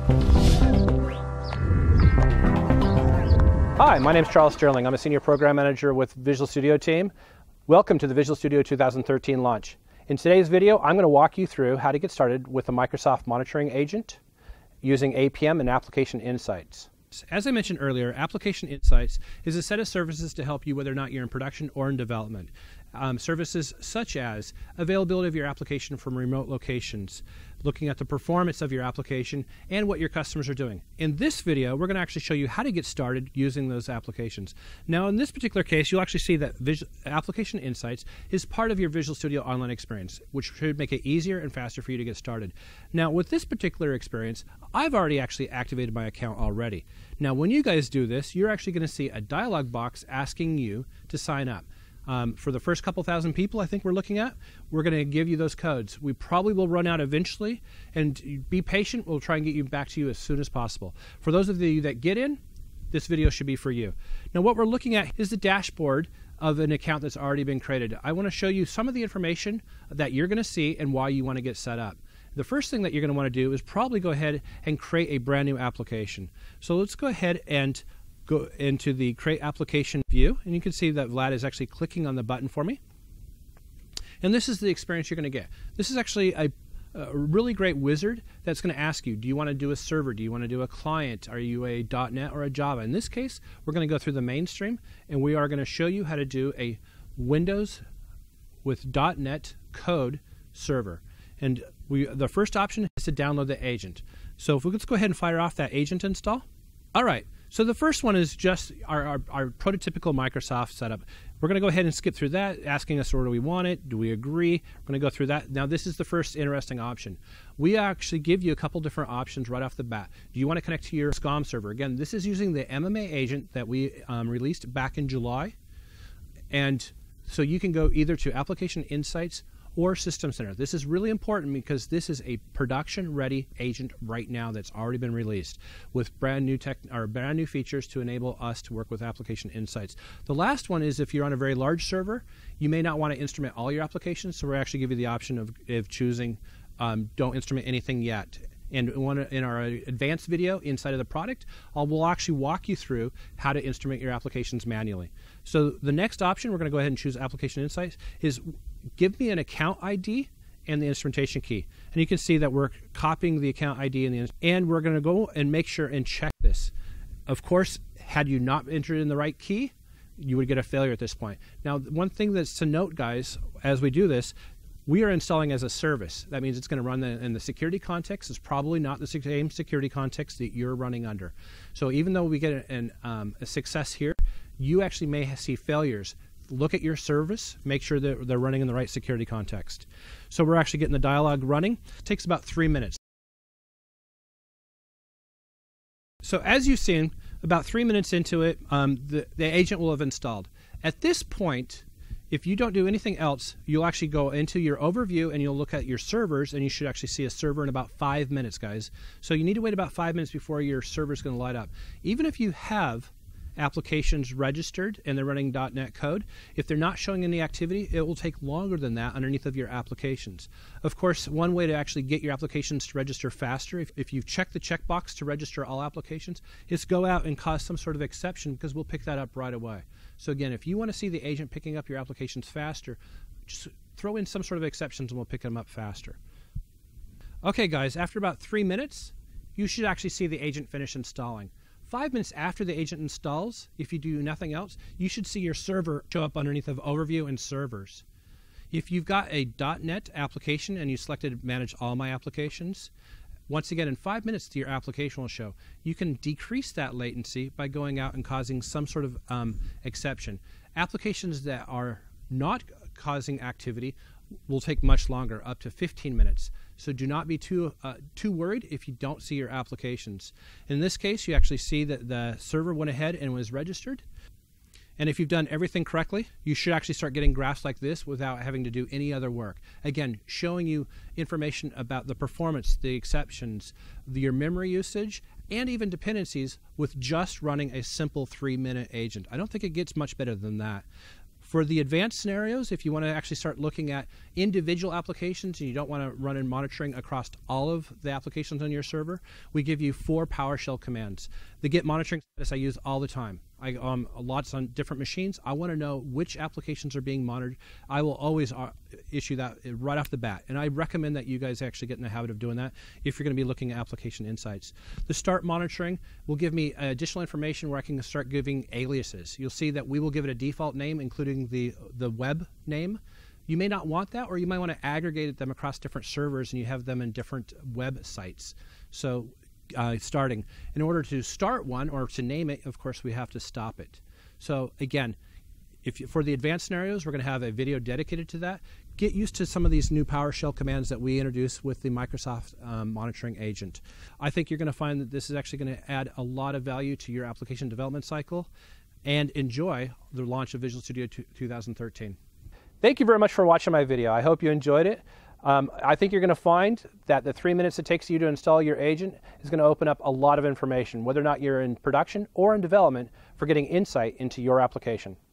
Hi, my name is Charles Sterling. I'm a Senior Program Manager with Visual Studio team. Welcome to the Visual Studio 2013 launch. In today's video, I'm going to walk you through how to get started with the Microsoft Monitoring Agent using APM and Application Insights. As I mentioned earlier, Application Insights is a set of services to help you whether or not you're in production or in development. Services such as availability of your application from remote locations, looking at the performance of your application, and what your customers are doing. In this video, we're going to actually show you how to get started using those applications. Now, in this particular case, you'll actually see that Application Insights is part of your Visual Studio Online experience, which should make it easier and faster for you to get started. Now, with this particular experience, I've already actually activated my account already. Now, when you guys do this, you're actually going to see a dialog box asking you to sign up. For the first couple thousand people I think we're looking at, we're going to give you those codes. We probably will run out eventually, and be patient. We'll try and get you back to you as soon as possible. For those of you that get in, this video should be for you. Now, what we're looking at is the dashboard of an account that's already been created. I want to show you some of the information that you're going to see and why you want to get set up. The first thing that you're going to want to do is probably go ahead and create a brand new application. So let's go ahead and go into the Create Application view, and you can see that Vlad is actually clicking on the button for me. And this is the experience you're going to get. This is actually a really great wizard that's going to ask you, do you want to do a server? Do you want to do a client? Are you a .NET or a Java? In this case, we're going to go through the mainstream, and we are going to show you how to do a Windows with .NET code server. And the first option is to download the agent. So let's go ahead and fire off that agent install. All right. So the first one is just our prototypical Microsoft setup. We're going to go ahead and skip through that, asking us where do we want it, do we agree? We're going to go through that. Now, this is the first interesting option. We actually give you a couple different options right off the bat. Do you want to connect to your SCOM server? Again, this is using the MMA agent that we released back in July. And so you can go either to Application Insights or System Center. This is really important because this is a production-ready agent right now that's already been released with brand new features to enable us to work with Application Insights. The last one is if you're on a very large server, you may not want to instrument all your applications, so we'll actually give you the option of choosing don't instrument anything yet. And in our advanced video inside of the product, we'll actually walk you through how to instrument your applications manually. So the next option, we're going to go ahead and choose Application Insights, is give me an account ID and the instrumentation key. And you can see that we're copying the account ID and we're going to go and make sure and check this. Of course, had you not entered in the right key, you would get a failure at this point. Now, one thing that's to note, guys, as we do this, we are installing as a service. That means it's going to run in the security context. It's probably not the same security context that you're running under. So even though we get a success here, you actually may see failures. Look at your service, make sure that they're running in the right security context. So we're actually getting the dialog running. It takes about 3 minutes. So as you've seen, about 3 minutes into it, the agent will have installed. At this point, if you don't do anything else, you'll actually go into your overview and you'll look at your servers, and you should actually see a server in about 5 minutes, guys. So you need to wait about 5 minutes before your server's going to light up. Even if you have applications registered and they're running .NET code, if they're not showing any activity, it will take longer than that underneath of your applications. Of course, one way to actually get your applications to register faster, if you've checked the checkbox to register all applications, is go out and cause some sort of exception, because we'll pick that up right away. So again, if you want to see the agent picking up your applications faster, just throw in some sort of exceptions and we'll pick them up faster. Okay, guys, after about 3 minutes, you should actually see the agent finish installing. 5 minutes after the agent installs, if you do nothing else, you should see your server show up underneath of Overview and Servers. If you've got a .NET application and you selected Manage All My Applications, once again, in 5 minutes, your application will show. You can decrease that latency by going out and causing some sort of exception. Applications that are not causing activity will take much longer, up to 15 minutes. So do not be too worried if you don't see your applications. In this case, you actually see that the server went ahead and was registered. And if you've done everything correctly, you should actually start getting graphs like this without having to do any other work. Again, showing you information about the performance, the exceptions, your memory usage, and even dependencies with just running a simple 3-minute agent. I don't think it gets much better than that. For the advanced scenarios, if you want to actually start looking at individual applications and you don't want to run in monitoring across all of the applications on your server, we give you 4 PowerShell commands. The get monitoring status I use all the time. Lots on different machines. I want to know which applications are being monitored. I will always issue that right off the bat, and I recommend that you guys actually get in the habit of doing that if you're going to be looking at application insights. The start monitoring will give me additional information where I can start giving aliases. You'll see that we will give it a default name, including the web name. You may not want that, or you might want to aggregate them across different servers and you have them in different websites. So starting. In order to start one or to name it, of course, we have to stop it. So again, for the advanced scenarios, we're going to have a video dedicated to that. Get used to some of these new PowerShell commands that we introduce with the Microsoft monitoring agent. I think you're going to find that this is actually going to add a lot of value to your application development cycle, and enjoy the launch of Visual Studio 2013. Thank you very much for watching my video. I hope you enjoyed it. I think you're going to find that the 3 minutes it takes you to install your agent is going to open up a lot of information, whether or not you're in production or in development, for getting insight into your application.